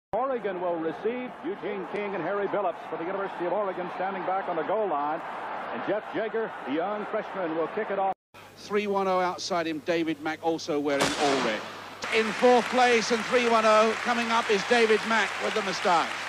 Oregon will receive. Eugene King and Harry Billups for the University of Oregon standing back on the goal line. And Jeff Jager, the young freshman, will kick it off. 3-1-0 outside him, DavidMack, also wearing all red. In fourth place, and 3-1-0 coming up is DavidMack with the moustache.